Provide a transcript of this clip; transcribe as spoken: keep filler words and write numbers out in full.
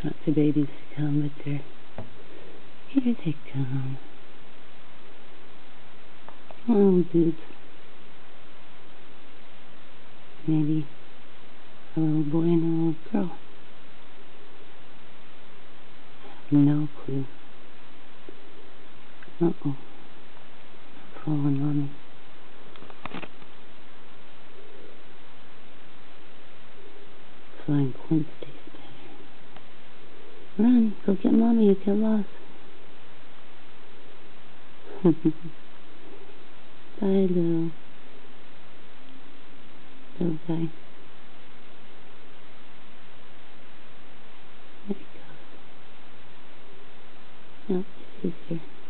want the babies to come, but they're... Here they come. Oh, dudes. Maybe a little boy and a little girl. I have no clue. Uh-oh. I'm following Mommy. Flying point stays better. Run, go get Mommy, you get lost. Bye, little, little guy. There he goes. Nope, he's here.